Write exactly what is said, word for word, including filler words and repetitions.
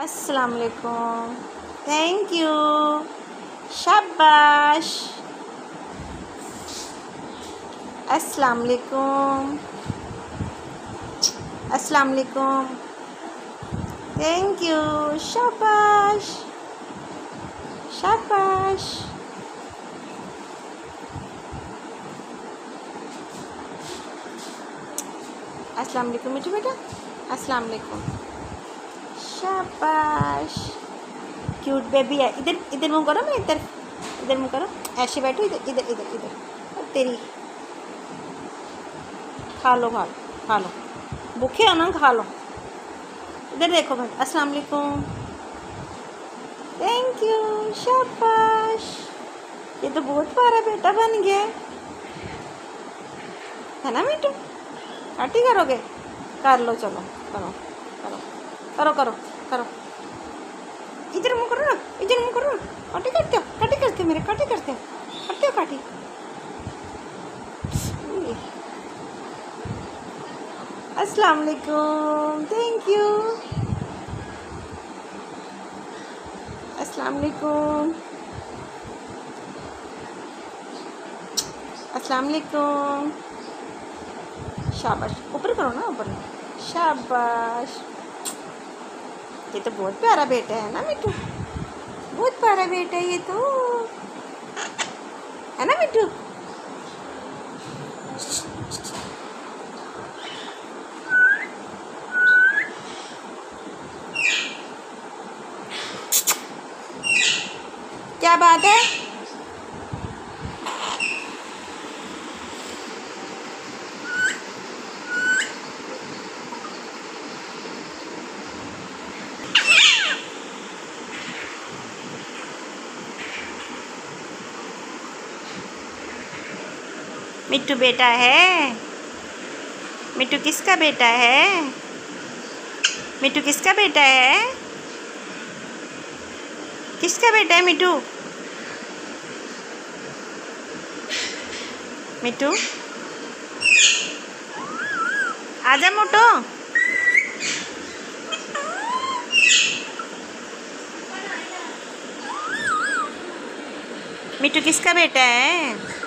अस्सलाम वालेकुम। Thank you. शाबाश। अस्सलाम वालेकुम। अस्सलाम वालेकुम। Thank you. शाबाश शाबाश। अस्सलाम वालेकुम बेटा बेटा। अस्सलाम वालेकुम। शाबाश। क्यूट बेबी है। इधर इधर मुँह करो। मैं इधर इधर मुँह करो। ऐसे बैठो। इधर इधर इधर इधर। और तेरी खा लो खा लो खा लो। भूखे हो ना, खा लो। इधर देखो मैं। अस्सलाम वालेकुम। Thank you. शाबाश। ये तो बहुत प्यारा बेटा बन गया है ना बेटू। पार्टी करोगे? कर लो। चलो करो करो करो करो करो। इधर मुँह करो ना। इधर मुँह करो ना। काटी करते हो काटी करते हो मेरे काटी करते हो करते हो काटी। अस्सलाम वालेकुम। Thank you. अस्सलाम वालेकुम। अस्सलाम वालेकुम। शाबाश। ऊपर करो ना, ऊपर। शाबाश। ये तो बहुत प्यारा बेटा है ना मिट्टू। बहुत प्यारा बेटा है ये तो, है ना मिट्टू। क्या बात है? मिट्टू बेटा है। मिट्टू किसका बेटा है? मिट्टू किसका बेटा है? किसका बेटा है मिट्टू? मिट्टू आजा मोटो। मिट्टू किसका बेटा है?